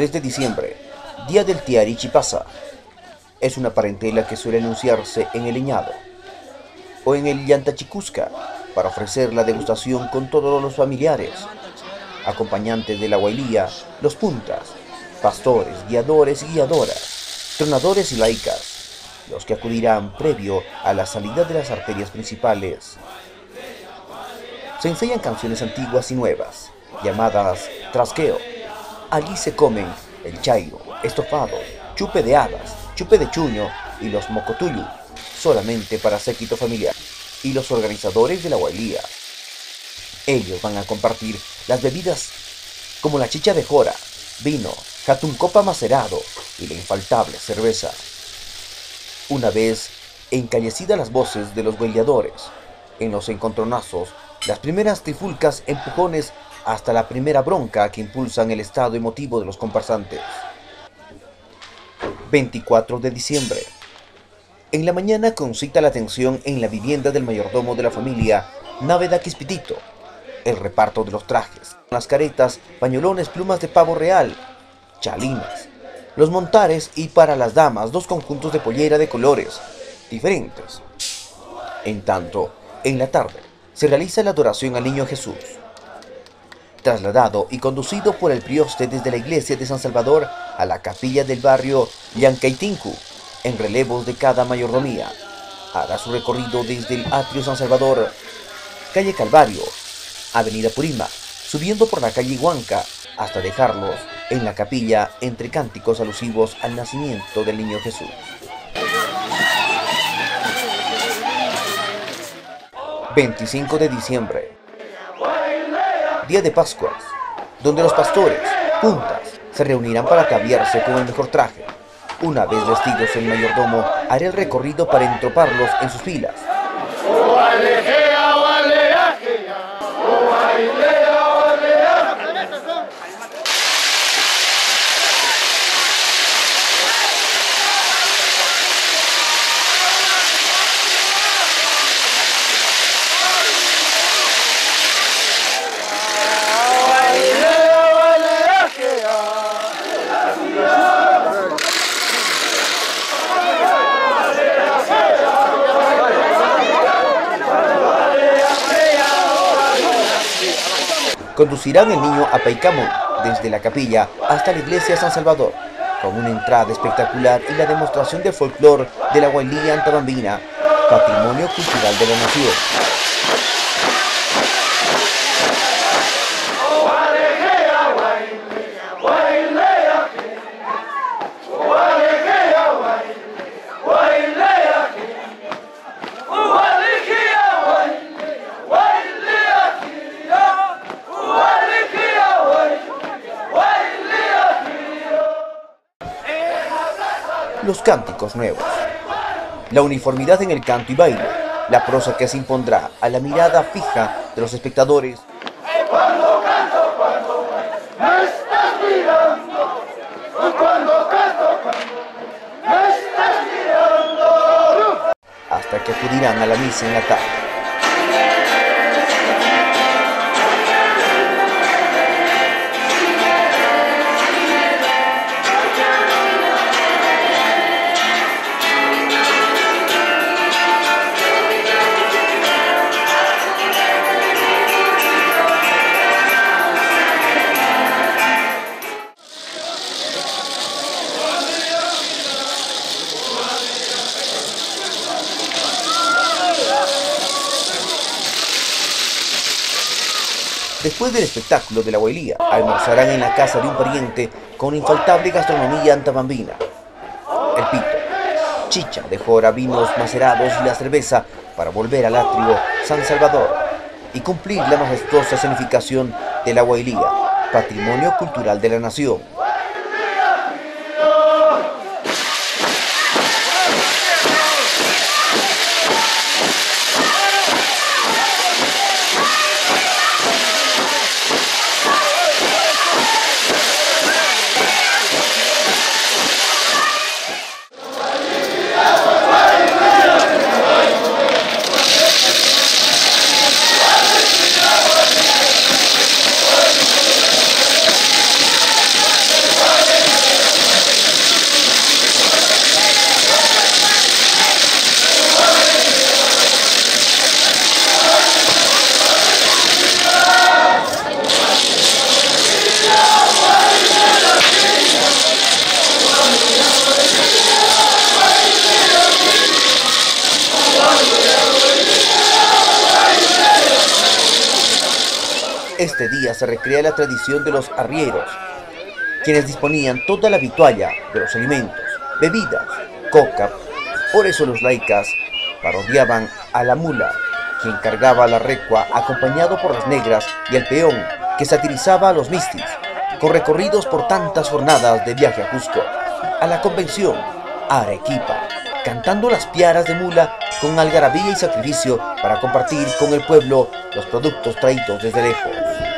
23 de diciembre, Día del Tiari Chipasa. Es una parentela que suele anunciarse en el leñado o en el Llantachicusca para ofrecer la degustación con todos los familiares, acompañantes de la huaylía, los puntas, pastores, guiadores y guiadoras, tronadores y laicas, los que acudirán previo a la salida de las arterias principales. Se enseñan canciones antiguas y nuevas, llamadas trasqueo. Allí se comen el chairo, estofado, chupe de hadas, chupe de chuño y los mocotulu, solamente para séquito familiar y los organizadores de la huaylía. Ellos van a compartir las bebidas como la chicha de jora, vino, jatuncopa macerado y la infaltable cerveza. Una vez encallecidas las voces de los huelladores, en los encontronazos, las primeras trifulcas, empujones, hasta la primera bronca que impulsan el estado emotivo de los comparsantes. 24 de diciembre. En la mañana concita la atención en la vivienda del mayordomo de la familia Náveda Quispitito. El reparto de los trajes, las caretas, pañolones, plumas de pavo real, chalinas, los montares y para las damas 2 conjuntos de pollera de colores diferentes. En tanto, en la tarde se realiza la adoración al Niño Jesús, trasladado y conducido por el prioste desde la iglesia de San Salvador a la capilla del barrio Llancaitincu, en relevos de cada mayordomía. Hará su recorrido desde el atrio San Salvador, calle Calvario, avenida Purima, subiendo por la calle Huanca, hasta dejarlos en la capilla entre cánticos alusivos al nacimiento del Niño Jesús. 25 de diciembre, Día de Pascuas, donde los pastores, puntas, se reunirán para ataviarse con el mejor traje. Una vez vestidos, el mayordomo hará el recorrido para entroparlos en sus filas. Conducirán el niño a Paicamón, desde la capilla hasta la iglesia de San Salvador, con una entrada espectacular y la demostración del folclore de la huaylía antabambina, patrimonio cultural de la nación. Los cánticos nuevos, la uniformidad en el canto y baile, la prosa que se impondrá a la mirada fija de los espectadores. Cuando canto, cuando me estás mirando, cuando canto, cuando me estás mirando, hasta que acudirán a la misa en la tarde. Después del espectáculo de la huaylía, almorzarán en la casa de un pariente con infaltable gastronomía antabambina. El pito, chicha de jora, vinos macerados y la cerveza para volver al atrio San Salvador y cumplir la majestuosa escenificación de la huaylía, patrimonio cultural de la nación. este día se recrea la tradición de los arrieros, quienes disponían toda la vitualla de los alimentos, bebidas, coca. Por eso los laicas parodiaban a la mula, quien cargaba la recua acompañado por las negras, y el peón, que satirizaba a los mistis, con recorridos por tantas jornadas de viaje a Cusco, a la convención, a Arequipa, cantando las piaras de mula con algarabía y sacrificio para compartir con el pueblo los productos traídos desde lejos.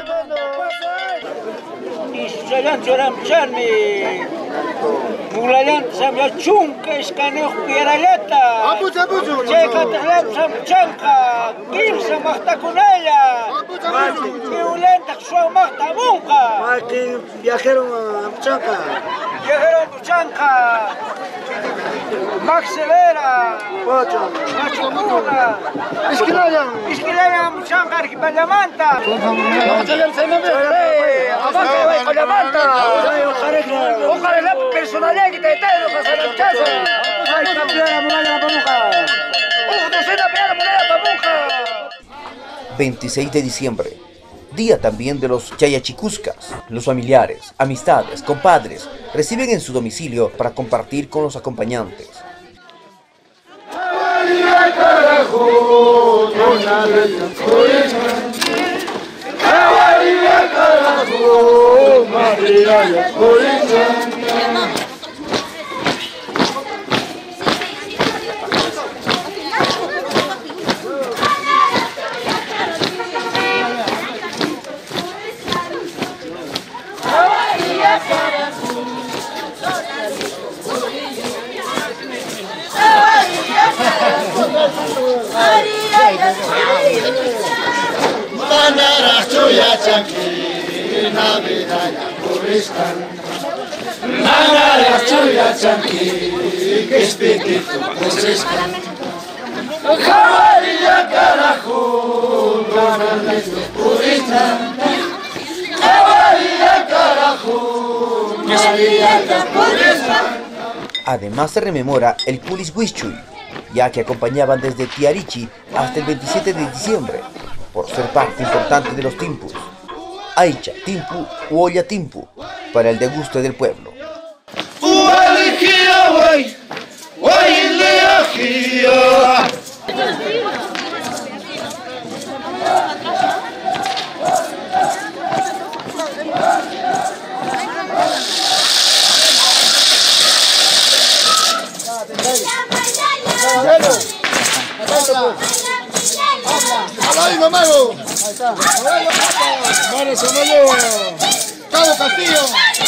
Mulayan samya chunka iskaneo piraleta. Cheka tahlab sam chanka. Kilsa mahta kunaya. Violenta ksua mahta munka. Martín viajero chanka. Viajero chanka. Max Severa. Pocho. Machumuna. Iskilaya chanka arquipalamanta. Ojalá la personalidad que te está en los asalanchazos. Ay, campeona, muralla la pamuja. Docena peor, muralla la pamuja. 26 de diciembre, día también de los chayachicuscas. Los familiares, amistades, compadres reciben en su domicilio para compartir con los acompañantes. Además se rememora el Culis Huichuy, ya que acompañaban desde Tiarichi hasta el 27 de diciembre, por ser parte importante de los timpus, Aicha Timpu u Olla Timpu, para el deguste del pueblo. Cabo Castillo.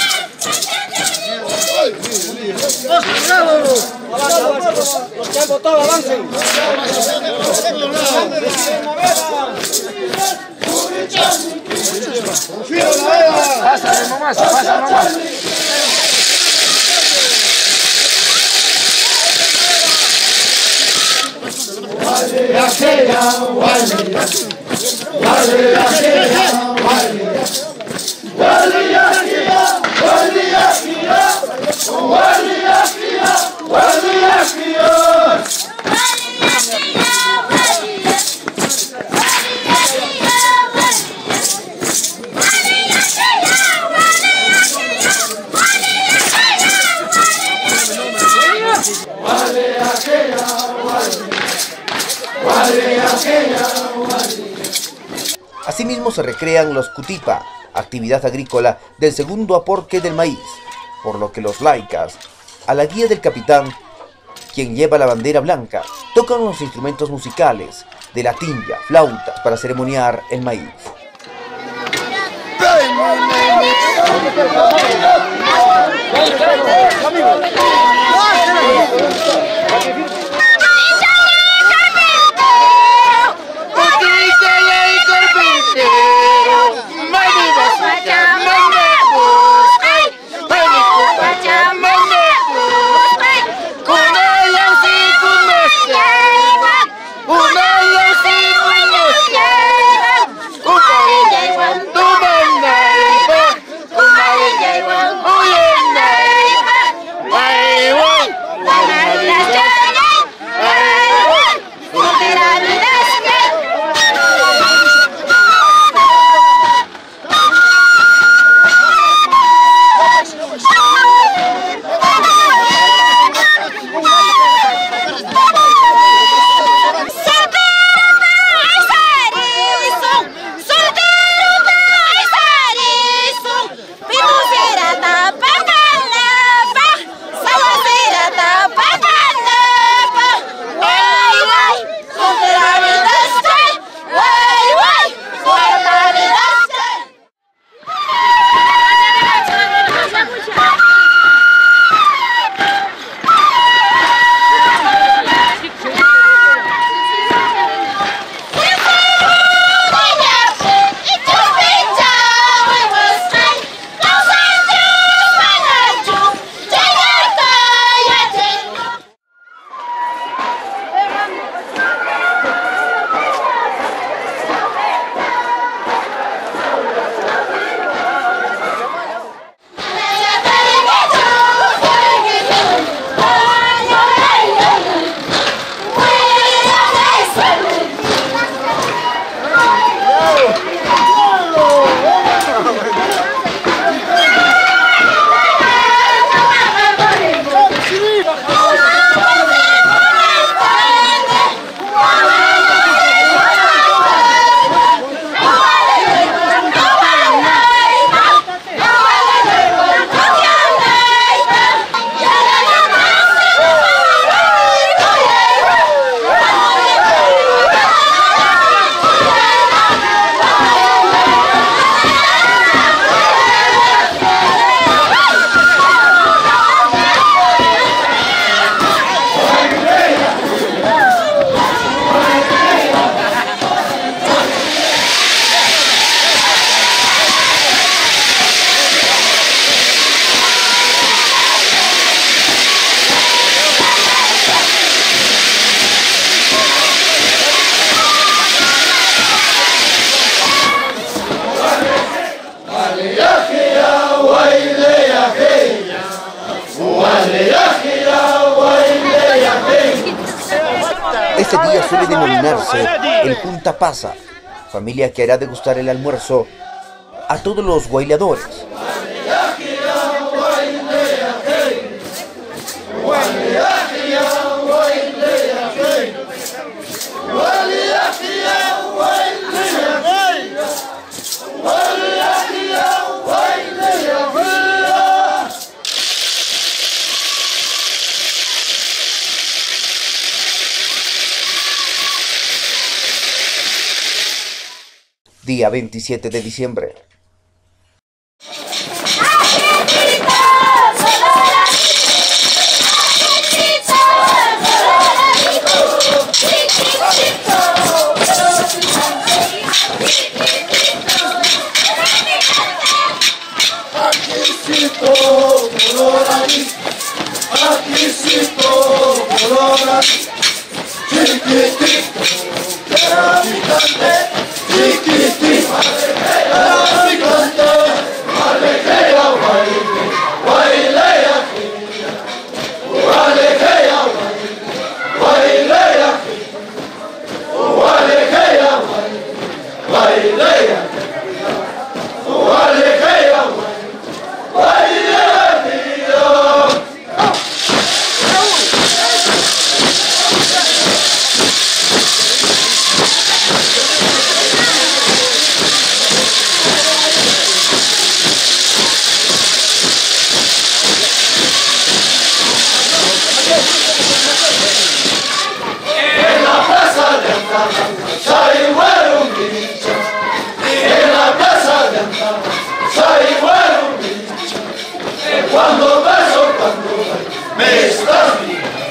Los que han votado avancen. Pásale nomás, pasa nomás. Asimismo se recrean los cutipa, actividad agrícola del segundo aporque del maíz, por lo que los laicas, a la guía del capitán, quien lleva la bandera blanca, tocan los instrumentos musicales de la tinja, flautas para ceremoniar el maíz. familia suele denominarse el Junta Pasa, familia que hará degustar el almuerzo a todos los bailadores. Día 27 de diciembre. Cuando beso, me estás mirando.